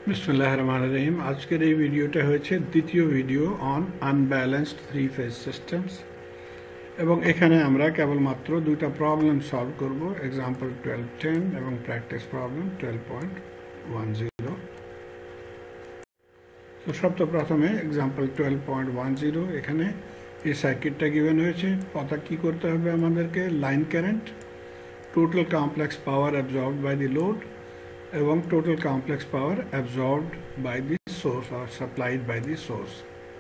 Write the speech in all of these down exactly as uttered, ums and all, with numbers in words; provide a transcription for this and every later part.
বিসমিল্লাহির রহমানির রহিম। আজকের এই ভিডিওটা হচ্ছে দ্বিতীয় video on unbalanced three phase systems, এবং এখানে আমরা কেবলমাত্র দুইটা প্রবলেম সলভ করব, এক্সাম্পল টুয়েলভ টেন এবং practice problem twelve point one zero. তো সবচেয়ে প্রথমে example twelve point one zero, এখানে এই সার্কিটটা গিভেন হয়েছে। পতা কী করতে হবে আমাদেরকে? Line current, total complex power absorbed by the load এবং total complex power absorbed by the source or supplied by the source.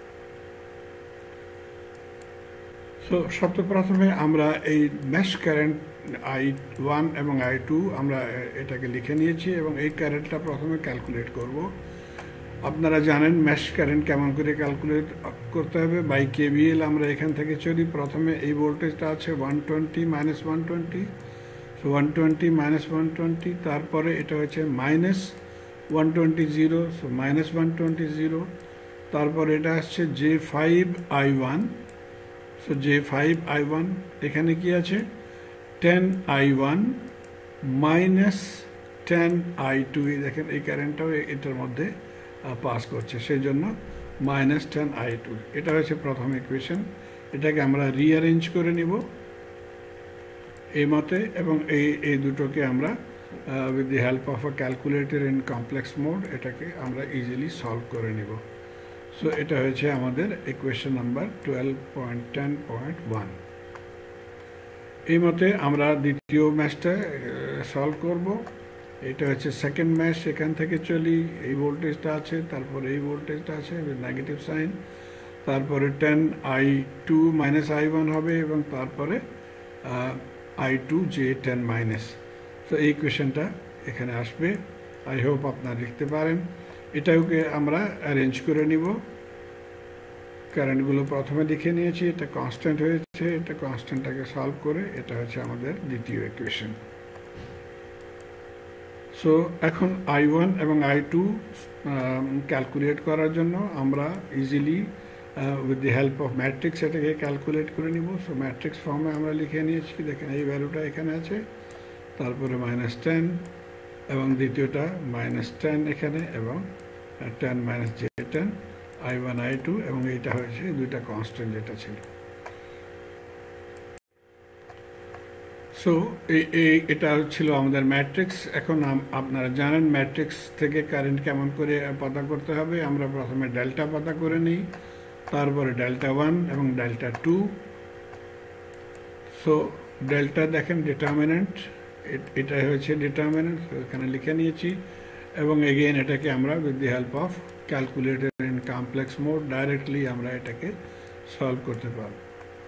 So সবচেয়ে প্রথমে আমরা এই মেশ কারেন্ট আই ওয়ান এবং আই টু আমরা এটাকে লিখে নিয়েছি এবং এই কারেন্টটা প্রথমে ক্যালকুলেট করব। আপনারা জানেন মেশ কারেন্ট কেমন করে ক্যালকুলেট করতে হবে। বাই কেভিএল আমরা এখান থেকে চলি। প্রথমে এই ভোল্টেজটা আছে one twenty minus one twenty, so one twenty minus one twenty, তারপরে এটা হচ্ছে minus one twenty zero, so minus one twenty zero, তারপরে এটা আসছে J five I one, so J five I one, এখানে কি আছে? Ten I one minus ten I two, দেখেন এই কারেন্টটাও এটার মধ্যে পাস করছে, সেই জন্য মাইনাস টেন আই টু। এটা হচ্ছে প্রথম ইকুয়েশন। এটাকে আমরা রিঅ্যারেঞ্জ করে নিব এই মতে, এবং এই এই দুটোকে আমরা with the help of a calculator in complex mode এটাকে আমরা ইজিলি সলভ করে নিব। সো এটা হয়েছে আমাদের equation number twelve point ten point one. এই মতে আমরা দ্বিতীয় ম্যাচটা সলভ করব। এটা হচ্ছে সেকেন্ড ম্যাচ। এখান থেকে চলি, এই ভোল্টেজটা আছে, তারপরে এই ভোল্টেজটা আছে উইথ নেগেটিভ সাইন, তারপরে ten I two minus I one হবে এবং তারপরে I two J ten minus. তো এই কোয়েশনটা এখানে আসবে। আই হোপ আপনারা লিখতে পারেন। এটাকে আমরা অ্যারেঞ্জ করে নিব। কারেন্টগুলো প্রথমে লিখে নিয়েছি, এটা কনস্ট্যান্ট হয়েছে, এটা কনস্ট্যান্টটাকে সলভ করে এটা হচ্ছে আমাদের দ্বিতীয় ইকুয়েশন। সো এখন আই ওয়ান এবং আই টু ক্যালকুলেট করার জন্য আমরা easily with the help of matrix এটাকে ক্যালকুলেট করে নিব। সো ম্যাট্রিক্স ফর্মে আমরা লিখে নিয়েছি, দেখেন এই ভ্যালুটা এখানে আছে, তারপরে মাইনাস টেন এবং দ্বিতীয়টা মাইনাস টেন এখানে, এবং ten minus J ten I one I two, এবং এইটা হয়েছে দুইটা কনস্ট্যান্ট যেটা ছিল। সো এই এটা ছিল আমাদের ম্যাট্রিক্স। এখন আপনারা জানেন ম্যাট্রিক্স থেকে কারেন্ট কেমন করে পতা করতে হবে। আমরা প্রথমে ডেল্টা পতা করে নিই, তারপরে ডেল্টা ওয়ান এবং ডেল্টা টু। সো ডেল্টা দেখেন ডিটারমিনেন্ট, এটাই হয়েছে ডিটারমিনেন্ট, এখানে লিখে নিয়েছি, এবং এগেইন এটাকে আমরা with the help of calculator in complex mode directly আমরা এটাকে সলভ করতে পারব।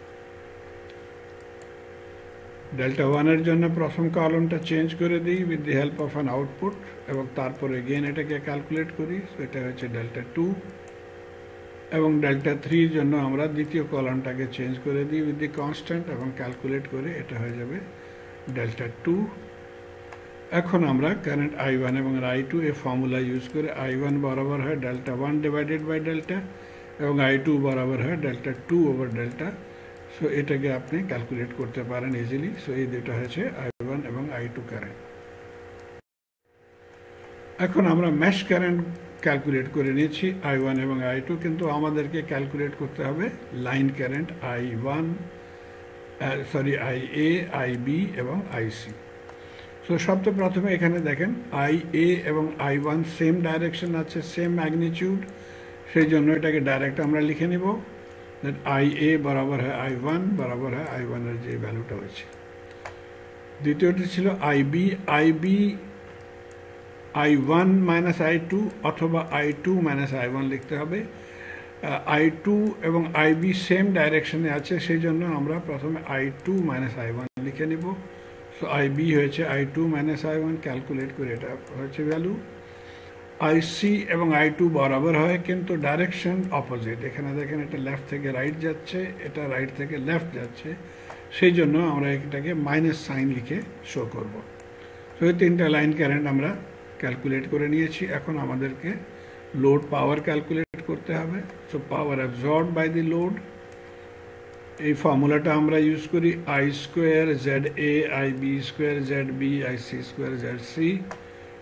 ডেল্টা ওয়ানের জন্য প্রথম কলমটা চেঞ্জ করে দিই with the help of an output, এবং তারপরে এগেইন এটাকে ক্যালকুলেট করি। এটা হচ্ছে ডেল্টা টু, এবং ডেল্টা থ্রির জন্য আমরা দ্বিতীয় কলামটাকে চেঞ্জ করে দিই উইথ দি কনস্ট্যান্ট এবং ক্যালকুলেট করে এটা হয়ে যাবে ডেল্টা টু। এখন আমরা কারেন্ট আই ওয়ান এবং আই টু এ ফর্মুলা ইউজ করে আই ওয়ান বরাবর হয় delta one divided by delta, এবং আই টু বরাবর হয় delta two over delta. So এটাকে আপনি ক্যালকুলেট করতে পারেন ইজিলি। সো এই দুটো হয়েছে আই ওয়ান এবং আই টু কারেন্ট। এখন আমরা মেশ কারেন্ট ক্যালকুলেট করে নিয়েছি আই ওয়ান এবং আই টু, কিন্তু আমাদেরকে ক্যালকুলেট করতে হবে line current I one, sorry I A, I B এবং আই সি। সো সবচেয়ে প্রথমে এখানে দেখেন আই এ এবং আই ওয়ান সেম ডাইরেকশন আছে, সেম ম্যাগনিটিউড, সেই জন্য এটাকে ডাইরেক্ট আমরা লিখে নিব দ্যাট আই এ বরাবর হয় আই ওয়ান বরাবর হয় আই ওয়ানের যে ভ্যালুটা হয়েছে। দ্বিতীয়টি ছিল I B, I B I one minus I two অথবা I two minus I one লিখতে হবে। আই টু এবং আই বি সেম ডাইরেকশনে আছে, সেই জন্য আমরা প্রথমে I two minus I one লিখে নিব। সো আই বি হয়েছে I two minus I one, calculate করে এটা হয়েছে ভ্যালু। আই সি এবং আই টু বরাবর হয় কিন্তু ডাইরেকশন অপোজিট। এখানে দেখেন এটা লেফট থেকে রাইট যাচ্ছে, এটা রাইট থেকে লেফট যাচ্ছে, সেই জন্য আমরা এটাকে মাইনাস সাইন লিখে শো করব। সো এই তিনটা লাইন কারেন্ট আমরা ক্যালকুলেট করে নিয়েছি। এখন আমাদেরকে লোড পাওয়ার ক্যালকুলেট করতে হবে। So power absorbed by the load, এই ফর্মুলাটা আমরা ইউজ করি I square Z A, I B square Z B, I C square Z C.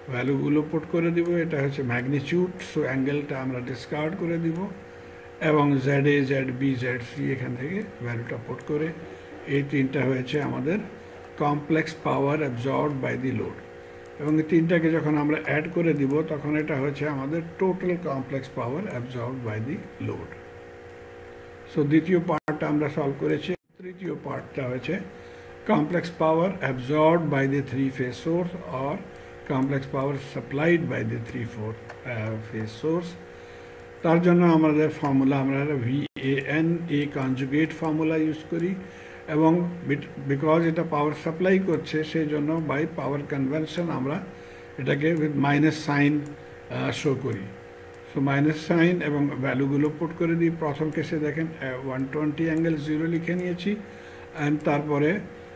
ভ্যালুগুলো পুট করে দিব। এটা হচ্ছে ম্যাগনিটিউড, সো অ্যাঙ্গেলটা আমরা ডিসকার্ড করে দিব এবং Z A, Z B, Z C এখান থেকে ভ্যালুটা পুট করে এই তিনটা হয়েছে আমাদের complex power absorbed by the load. এবং এই তিনটাকে যখন আমরা অ্যাড করে দিব তখন এটা হচ্ছে আমাদের total complex power absorbed by the load. So দ্বিতীয় পার্টটা আমরা সলভ করেছি। তৃতীয় পার্টটা হয়েছে complex power absorbed by the three-phase source or complex power supplied by the three-phase uh, source. তার জন্য আমাদের ফর্মুলা আমরা V A N A conjugate formula use করি এবং বিকজ এটা পাওয়ার সাপ্লাই করছে সেই জন্য বাই পাওয়ার কনভেনশন আমরা এটাকে উইথ মাইনাস সাইন শো করি। সো মাইনাস সাইন এবং ভ্যালুগুলো পুট করে দিই। প্রথম কেসে দেখেন ওয়ান টোয়েন্টি অ্যাঙ্গেল জিরো লিখে নিয়েছি অ্যান্ড তারপরে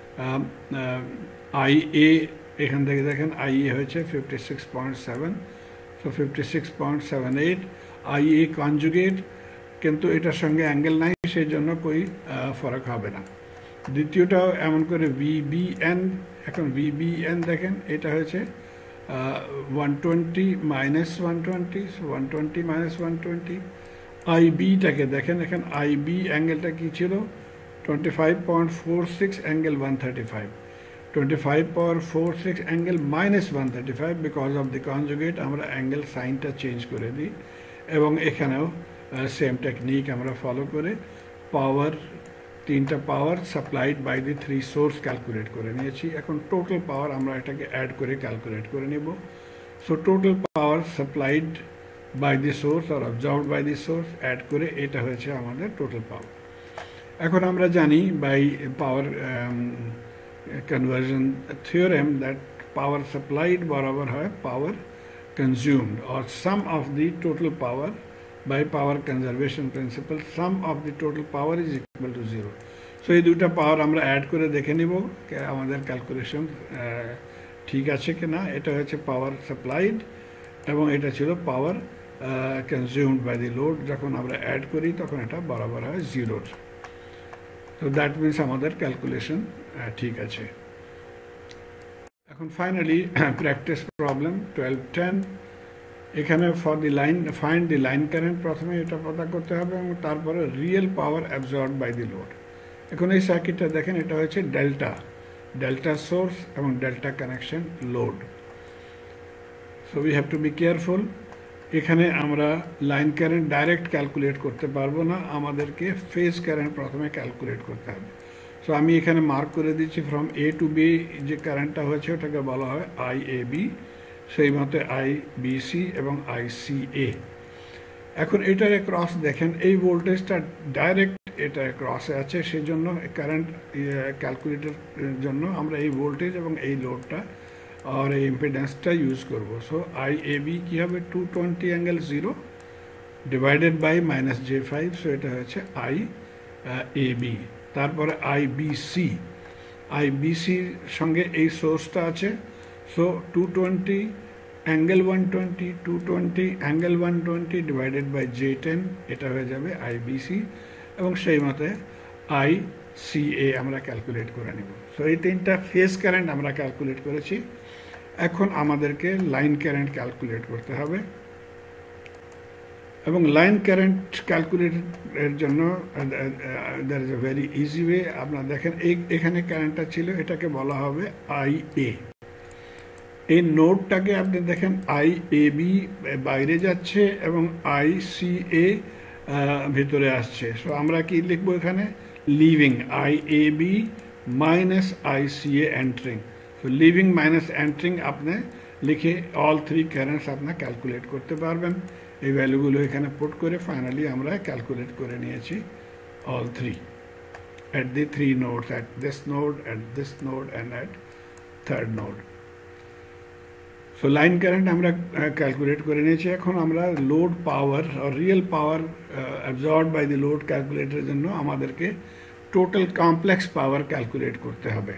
আই এ এখান থেকে দেখেন আই এ হয়েছে fifty six point seven, so fifty six point seven eight I A conjugate, কিন্তু এটার সঙ্গে অ্যাঙ্গেল নাই সেই জন্য কই ফরক হবে না। দ্বিতীয়টাও এমন করে ভি বি এন, এখন ভি বি এন দেখেন এটা হয়েছে one twenty minus one twenty, one twenty minus one twenty. I বিটাকে দেখেন, এখানে আই বি অ্যাঙ্গেলটা কী ছিল twenty-five point four six angle one thirty-five, twenty-five point four six angle minus one thirty-five because of the conjugate আমরা angle সাইনটা change করে দিই এবং এখানেও সেম টেকনিক আমরা ফলো করে পাওয়ার তিনটা power supplied by the three source calculate করে নিয়েছি। এখন টোটাল পাওয়ার আমরা এটাকে অ্যাড করে ক্যালকুলেট করে নেব। So total power supplied by the source আর observed by the source add করে এটা হয়েছে আমাদের টোটাল পাওয়ার। এখন আমরা জানি by power conversion theorem that power supplied বরাবর হয় power consumed or sum of the total power by power conservation principle, sum of the total power is equal to zero. So এই দুটা পাওয়ার আমরা add করে দেখে নিব আমাদের ক্যালকুলেশন ঠিক আছে কি না। এটা হচ্ছে পাওয়ার সাপ্লাইড এবং এটা ছিল power consumed by the load. যখন আমরা অ্যাড করি তখন এটা বরাবর হয় জিরোর। তো দ্যাট মিনস আমাদের ক্যালকুলেশন ঠিক আছে। এখন finally practice problem twelve ten. এখানে for the line find the line current, প্রথমে এটা পতা করতে হবে এবং তারপরে real power absorbed by the load. এখন এই সার্কিটটা দেখেন এটা হচ্ছে ডেল্টা, ডেল্টা সোর্স এবং delta connection load. So we have to be careful. এখানে আমরা লাইন কারেন্ট ডাইরেক্ট ক্যালকুলেট করতে পারবো না, আমাদেরকে ফেজ কারেন্ট প্রথমে ক্যালকুলেট করতে হবে। সো আমি এখানে মার্ক করে দিচ্ছি ফ্রম এ টু বি যে কারেন্টটা হয়েছে ওটাকে বলা হয় আই এ বি, সেই মতে আই বি সি এবং আই সি এ। এখন এটার ক্রস দেখেন এই ভোল্টেজটা ডাইরেক্ট এটা ক্রসে আছে, সেই জন্য কারেন্ট ক্যালকুলেটের জন্য আমরা এই ভোল্টেজ এবং এই লোডটা और এই ইম্পিডেন্সটা ইউজ করব। সো আই এ বি কী হবে two twenty angle zero divided by minus J five, so এটা হচ্ছে আই এ বি। তারপরে I B C, I B সির সঙ্গে এই সোর্সটা আছে, so two twenty angle one twenty, two twenty angle one twenty divided by J ten, এটা হয়ে যাবে আই বি সি এবং সেই মতে আই সি এ আমরা ক্যালকুলেট করে নেব। সো এই তিনটা ফেজ কারেন্ট আমরা ক্যালকুলেট করেছি। এখন আমাদেরকে লাইন কারেন্ট ক্যালকুলেট করতে হবে এবং লাইন কারেন্ট ক্যালকুলেটের জন্য there is a very easy way. আপনারা দেখেন এই এখানে কারেন্টটা ছিল, এটাকে বলা হবে আই এ। এই নোডটাকে আপনি দেখেন আই এ বি বাইরে যাচ্ছে এবং আই সি এ ভিতরে আসছে। সো আমরা কি লিখবো এখানে leaving I A B minus I C A entering. So leaving minus entering আপনি লিখে অল থ্রি কারেন্টস আপনার ক্যালকুলেট করতে পারবেন। এই ভ্যালুগুলো এখানে পুট করে ফাইনালি আমরা ক্যালকুলেট করে নিয়েছি all three at the three nodes, at this node, at this node and at third node. So line current আমরা ক্যালকুলেট করে নিয়েছি। এখন আমরা লোড পাওয়ার আর real power absorbed by the load ক্যালকুলেটের জন্য আমাদেরকে টোটাল কমপ্লেক্স পাওয়ার ক্যালকুলেট করতে হবে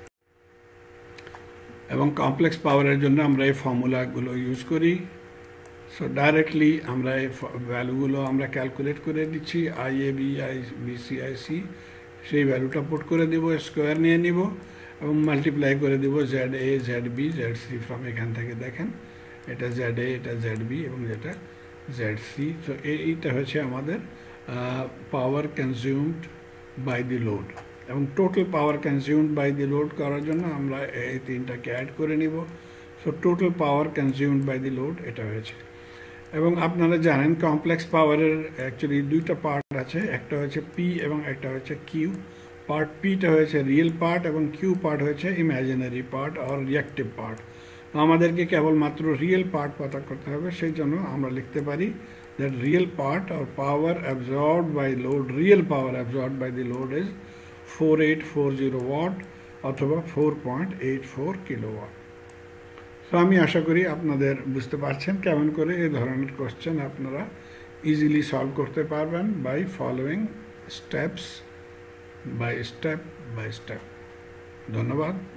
এবং কমপ্লেক্স পাওয়ারের জন্য আমরা এই ফর্মুলাগুলো ইউজ করি। সো ডাইরেক্টলি আমরা এই ভ্যালুগুলো আমরা ক্যালকুলেট করে দিচ্ছি I A B, I B C, I C, সেই ভ্যালুটা পুট করে দেবো, স্কোয়ার নিয়ে নিব এবং মাল্টিপ্লাই করে দেব Z A Z B Z C from এখান থেকে দেখেন এটা জেড এ এটা জেড বি এবং যেটা জেড সি। তো এইটা হচ্ছে আমাদের power consumed by the load এবং total power consumed by the load করার জন্য আমরা এই তিনটাকে অ্যাড করে নিব। So total power consumed by the load এটা হয়েছে। এবং আপনারা জানেন কমপ্লেক্স পাওয়ারের অ্যাকচুয়ালি দুইটা পার্ট আছে, একটা হচ্ছে পি এবং একটা হচ্ছে কিউ। পার্ট পিটা হয়েছে রিয়েল পার্ট এবং কিউ পার্ট হয়েছে ইমাজিনারি পার্ট আর রিয়াক্টিভ পার্ট। আমাদেরকে কেবলমাত্র রিয়েল পার্ট পতা করতে হবে, সেই জন্য আমরা লিখতে পারি দ্যাট রিয়েল পার্ট আর power absorbed by load, real power absorbed by the load is four eight four zero watt অথবা four point eight four kilo watt. তো আমি আশা করি আপনাদের বুঝতে পারছেন কেমন করে এই ধরনের কোশ্চেন আপনারা ইজিলি সলভ করতে পারবেন by following steps by step by step. ধন্যবাদ।